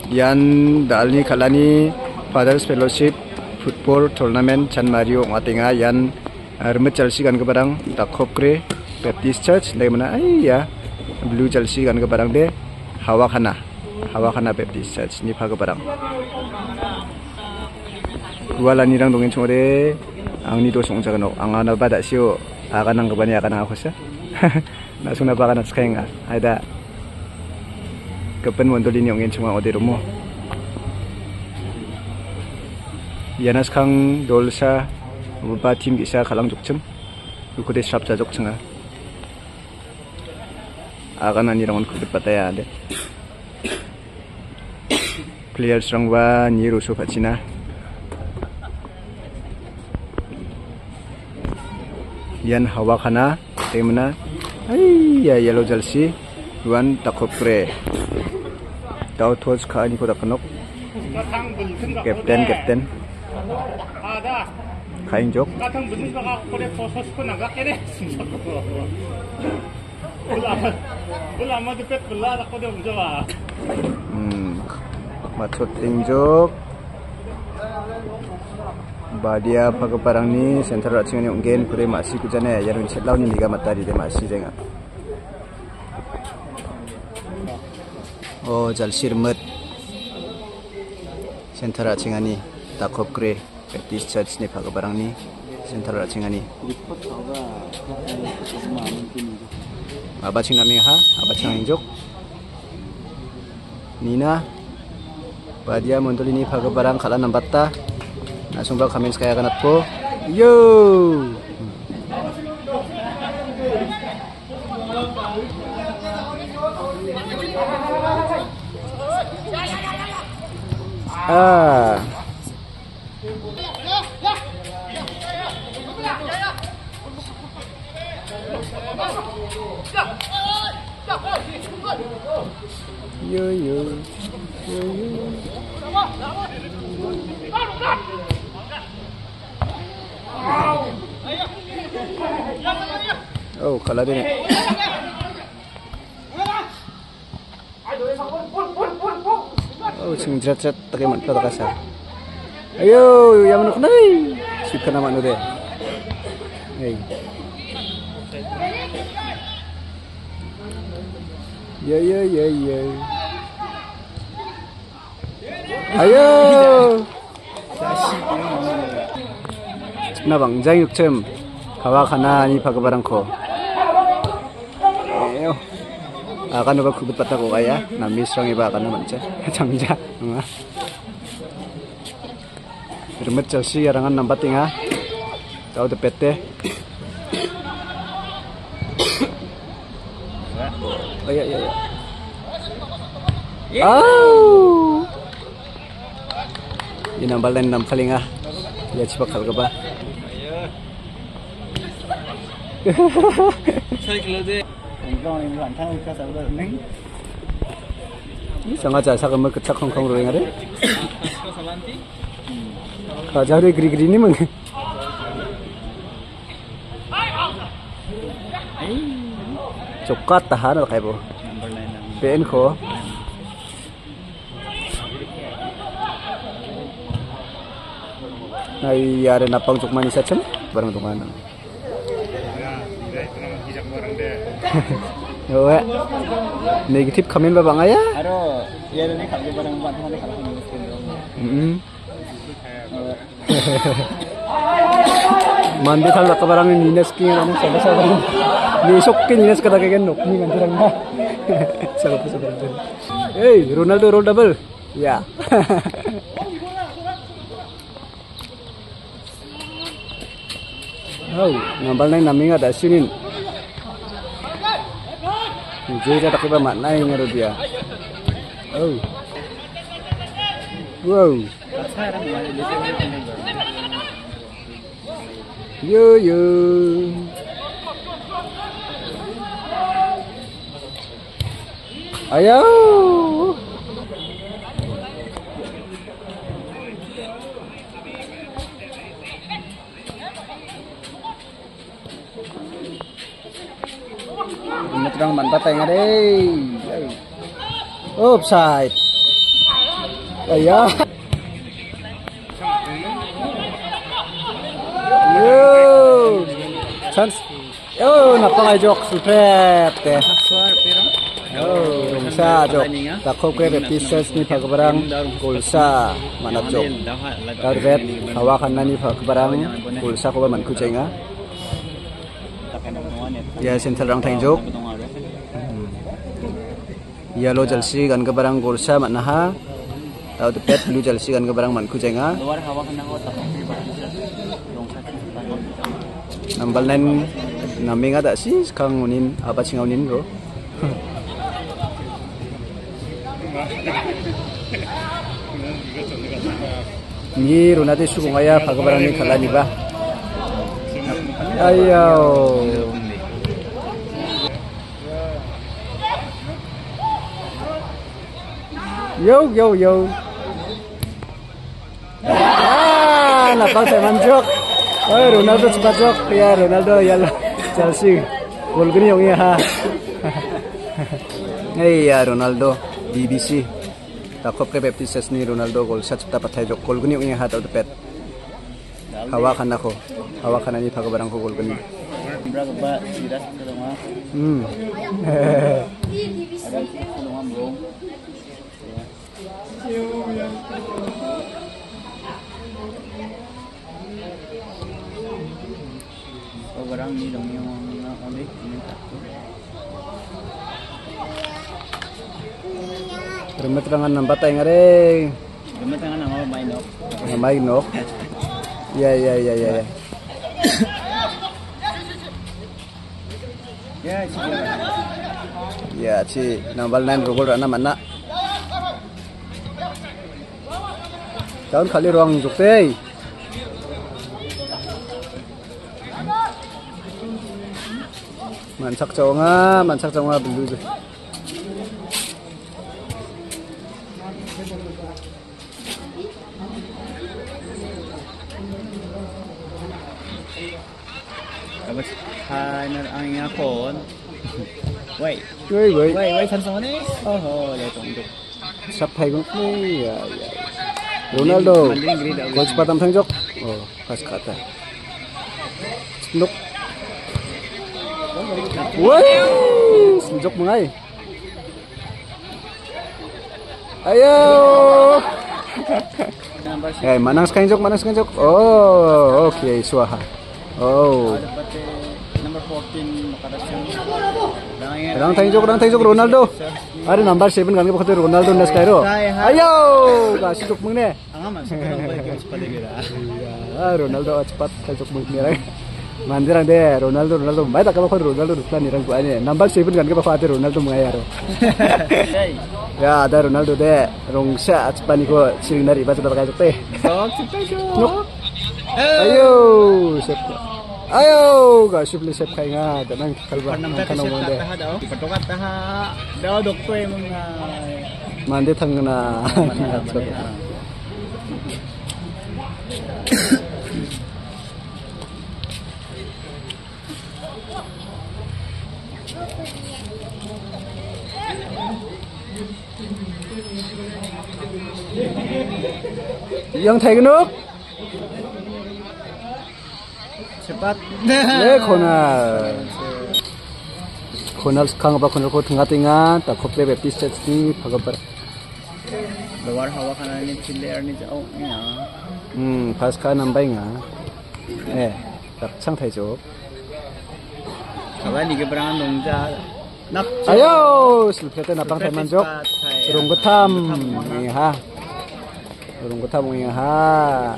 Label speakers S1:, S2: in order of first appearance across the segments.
S1: Yan dalni kalani Fathers Fellowship Football Tournament Chan Mario ngatinga yan remet Chelsea kan kebarang Takopkre Baptist Church dari mana ya Blue Chelsea kan kebarang de Hawakana Baptist Church ni pha kebarang Wala nirang dongin chore angni do songjagan angana bada sio akanang kebani akanang akosa na suna baga na skenga ada kepen mondolini ongin cuma oderomo Yanas kang dolsa uba tim gisa kalang jokcem ukode shabja jokcenga akan anirangon kudut pataya ade players rangwa niru so pachina yan Hawakana temna ya yellow jersey wan Takopkre tau thos kha ni ko dakanok captain kain jok maksud tinjok badia pagaparang ni center racing ni ungen pure masih kujana ya yarun setlau ni liga matari de masih denga oh jalsir met center racing ani Takopkre Baptist Church ni pagaparang ni center racing ani abacing nami ha abacing injok Nina badia mondol ini pagaparang kala nambatta Nasumba kami sekaya kanat po. Yo. Yo. Oh, kalah dia ni. Oh, singkat-singkat tak kemat tak kasar. Ayo, yang mana kena ni? Suka nama nu deh. Hey. Ya. Ayo. Nah bang, jangan cem. Hawakana ni pagabarangko. Ayo. Akan ba kubut pata ko kaya na misrang iba kan naman siya. Changja. Nga. Remet Chelsea arangan nambating ha. Tao de pete. Ay. Oh. Inambal dan nampaling ha. Ya cepat kal ba. Sengaja saya kemer kecak kongkong roeng ada. Kajar gri ni mang. Cokat tahan kayak bo. PN ko. Ay ada napang cuk manis acem barang tunganan. Yo, negatif komen ba bang ya?
S2: Aro, ya ni kalau barang buat mana kalau miskin.
S1: Mandi kalau tak barang ni Ines kini mana sama. Ni sok kini Ines kata kayak nok ni mandi orang dah. Salah. Hey, Ronaldo roll double. Ya. Oh, nambal nang naming ada sinin. Jadi tak kira makna yang ada dia. Oh, wow. Yo. Ayo. Ini terang mantap yang ada. Offside. Ayo. Yo. Chance. Yo, napangay jok sulpret. Oh, rungsa jok. Takop kre baptistas ni pagbarang kulsa manap jok. Karbet hawakan na ni pagbarang kulsa ko ba man kucenga. Ya sental rang tang jok. Ya lo jalsi gan kebarang kulsa manaha. Tau depet lu jalsi gan kebarang man kucenga. Nambal nen naminga tak sih kang unin apa sih unin bro. Ni runati suku ngaya pagabarang ni kalani ba. Ayo. Yo. Napang saya manjok. Oh, Ronaldo cepat jok. Ya, Ronaldo ya Chelsea. Gol gini yang ha. Iya, Ronaldo BBC. Takop ke baptistas ni Ronaldo gol sa cepat patay jok. Gol gini yang ha tau depet. Hawakan ako. Hawakan ni pagabarang ko gol gini.
S2: Berapa siras kedua? Ada kedua bro. Barang ni dong yang ambil ini tak.
S1: Remet tangan nampak tay ngare.
S2: Remet tangan nama main dok.
S1: Main dok. Ya. Ya, ci nambal nain rogol rana mana. Tahun kali ruang jukte. Mansak cawa dulu.
S2: Abis hai ang ngakon. Wait, san sama ni? Oh, dia tunggu.
S1: Sampai kong ya. Ronaldo. Gol cepat tam jok. Oh, pas kata. Nuk. Woi, senjok mengai. Ayo. Manang sekarang jok. Oh, oke, suaha. Oh.
S2: Number 14 makadasyon.
S1: Rang tayong jok Ronaldo. Ada number 7 kan kita Ronaldo nas kairo. Ayo, kasih jok mengne.
S2: Angaman sekarang balik cepat dia.
S1: Ya, Ronaldo cepat jok mengne. Mandirang deh Ronaldo. Baik tak kalau Ronaldo duklan nirang kuanya. Number 7 kan kita pakai Ronaldo mengayaro. Ya ada Ronaldo deh. Rongsa cepat nih kok sering dari baca berkaya teh. Nuk. Ayo, siap. Ayo, kasih beli siap kayak nggak. Tenang kalbar. Kanong mo deh.
S2: Patokat taha. Daw doktor emang.
S1: Mandi tangna. Yang thay nước
S2: Cepat.
S1: Konal kang ba konal ko tengah tak kopre baptistas ni pagabar.
S2: Luar hawa kanan ni ciler ni jauh ni
S1: pas ka nambay nga. Tak sang thay jo.
S2: Kawan ni keberangan dongja. Nak.
S1: Ayo, silpete napang thay manjok. Runggutam ni ha. Runggutam ni ha.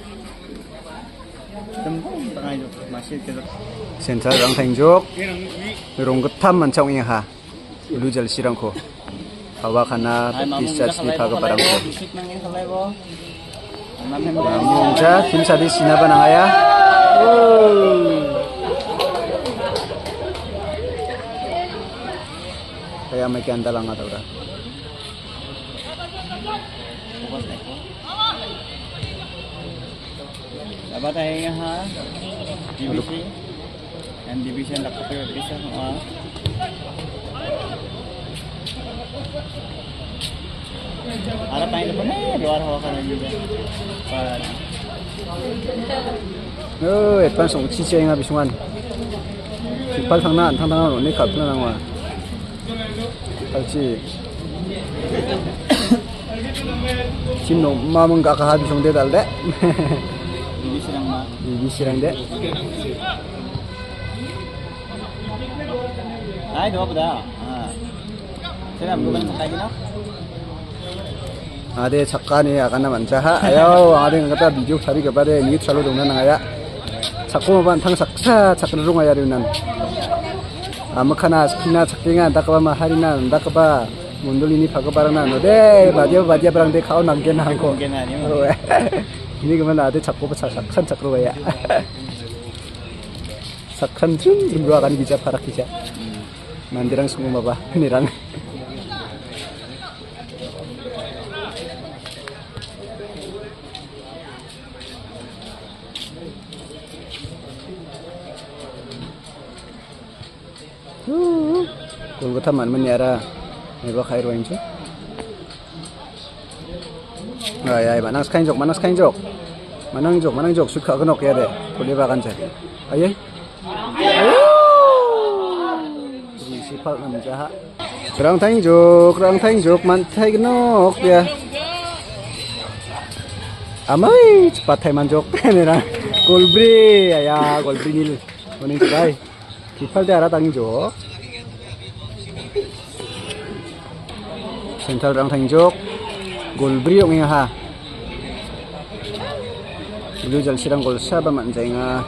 S1: Sentral rang thangjok ronggutam mancang ing ha lu jal sirangko hawa kana baptistas ni paga barangko mungja tim sadi sinaba nangaya kaya may kanda lang atau dah
S2: dapat tayo ha DBC and division lakop yung isa ha Harap tayo na po na, luar hawakan na juga. Para.
S1: advance ong chiche nga bisungan. Sipal thangnan ni kapna nangwa. Kalchi. Chimno mamang ka ka bisung de dalde. Bibi sirang de.
S2: Ay, dua pada. Saya bukan sakai dino.
S1: Ade 작가니 아까나 만자하 아요 아데 ngata video sari gabare ni chalo dongna nangaya 작고 ban thang saksa chakru ngaya rinan amakana skina chakkinga dakaba harina dakaba mundulini phagabarana node badia brangde khao nanggen hangko ini gimana ade 작고 saksan chakru ya saksan 좀 dulu akan bisa parak bisa mandirang semua baba nirang Kolkata man niara meba khair wain chu ay manang kain jok manang jok sut kha gnok ya de kole bagan cha ay sifal nam jaha rang thang jok man thai gnok ya amai cepat thai man jok nera golbri ya golbri nil oning kai sifal de ara tang jok Central rang tangjok golbri ong ha lu jal sirang gol saba man jainga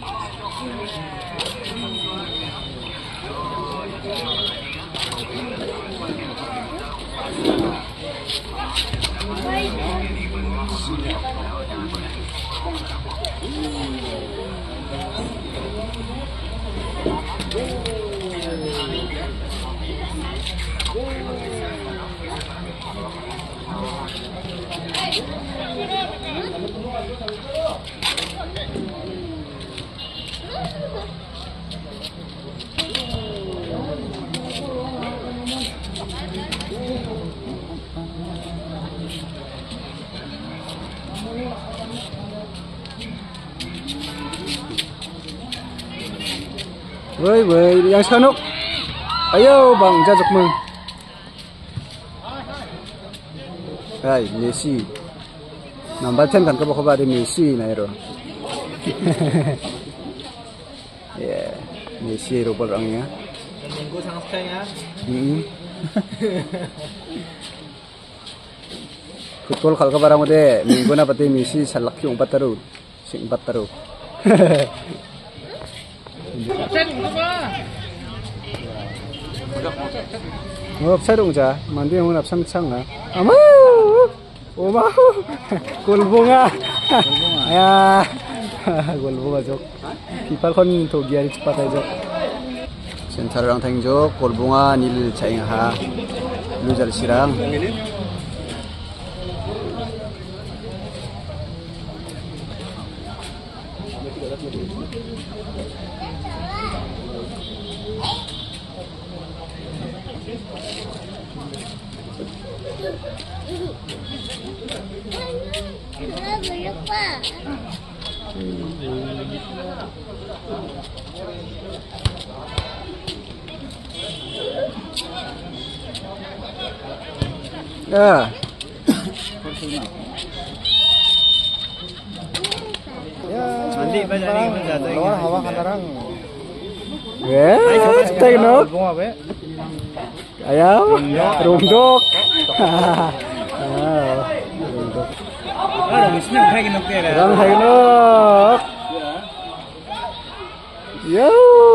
S1: Woi, yang sanuk. Ayo bang, jajak meng. Hai, Messi. Nambah 10 kan kau ada Messi na ero. Ya, Messi robol orangnya.
S2: Minggu sangat sekali ya.
S1: Football kalau barang mode minggu na pati Messi salaki 4 taru. Sing 4 taru. Offside dong ja, mandi yang nafsam cang ah. Amau, omau, golbonga, ya, golbonga jok. People kon to giari cepat aja. Central rang tang jok, golbonga nil caing ha, lu jal sirang. Ya.
S2: Nanti baca ni menjadi.
S3: Luar hawa kantarang.
S1: Take no.
S3: Bunga be.
S1: Ayaw, rungdok.
S2: Orang Muslim kayak gini kira.
S1: Rang hagnok. Yo.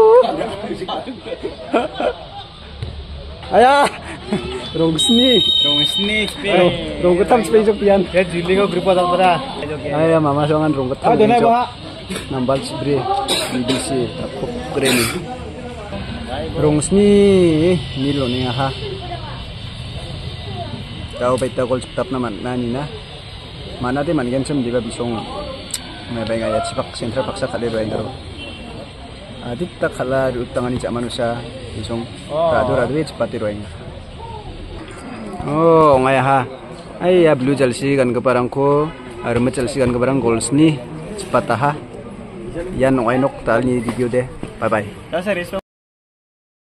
S1: Ayah, rungsni.
S2: Dong snake pe.
S1: Rungketam space pian.
S3: Ya jiling ko grupo ta para.
S1: Ayah, mama songan rungketam.
S3: Ada na ba?
S1: Nambal sibre BBC takop keren. Rungsni nilo ni ha. Tahu baita gol cepat naman nani na. Mana de man gancem diba bisong. May bayang ayat sipak sentral paksa kali doang daro. Adit tak kala utangani cak manusia bisong. Radu cepat doang. Oh ngaya ha. Ai ya blue jersey kan keparangko remet jersey kan keparang goals ni cepat taha yan nok talni video deh. Bye bye.
S2: Dah serius.